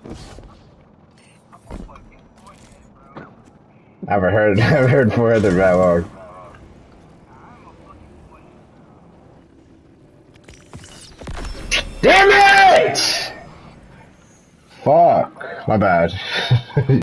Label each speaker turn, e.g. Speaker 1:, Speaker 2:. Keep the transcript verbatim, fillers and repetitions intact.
Speaker 1: I've heard, I've heard four other that long. Damn it! Fuck, my bad.